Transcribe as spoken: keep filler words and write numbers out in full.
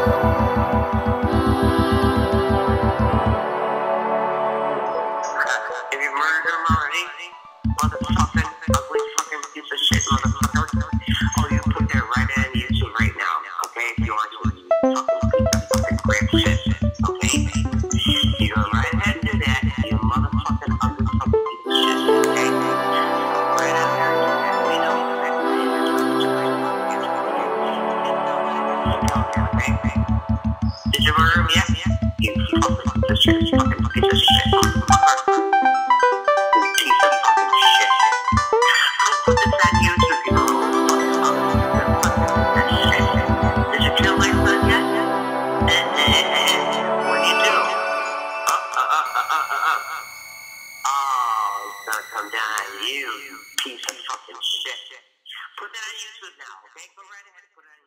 If you murdered him already, motherfucking ugly fucking piece of shit, motherfucker. Oh, you put that right on YouTube right now, okay? If you want to, you fucking piece of fucking crap shit, okay? You go right ahead and do that, you motherfucking ugly fucking piece of shit, okay? Right out there and do that. We know exactly. Okay? Did you murder him yet? You fucking piece of shit, fucking piece of shit, motherfucker. Come down, you piece of fucking shit. Put that on YouTube now, okay? Go right ahead and put it on